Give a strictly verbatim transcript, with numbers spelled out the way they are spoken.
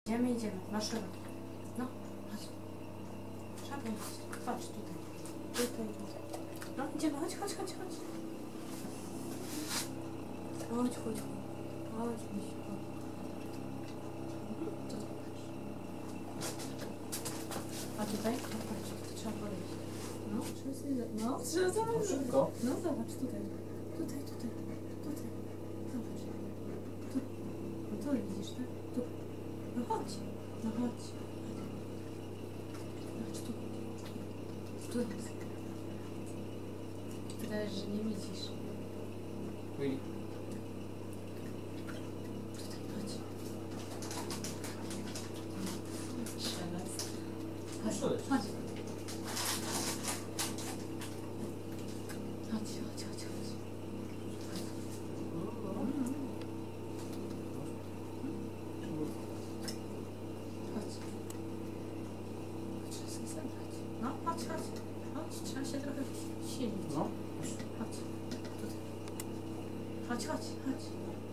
Idziemy, idziemy. Na szybę. No, chodź. Trzeba iść. Patrz tutaj. Tutaj, tutaj. No, idziemy. Chodź, chodź, chodź, chodź. Chodź, chodź. Chodź, chodź. Co tu patrz? A tutaj? No, patrz, to trzeba podejść. No, trzeba No, trzeba zobaczyć. Szybko. No, zobacz, tutaj. Tutaj, tutaj. Tutaj. Zobacz. Tu. No tu widzisz, tak? Tu. No chodź. No chodź. Chodź tu. Tu jest. Wydaje, że nie widzisz. Uj. Tutaj, chodź. Szelest. Chodź, Szelest. chodź. Chodź, chodź, chodź, chodź. Chodź. Trzeba sobie zabrać. No, chodź, chodź. Chodź, trzeba się trochę silić. No. Chodź. Tutaj. Chodź, chodź, chodź.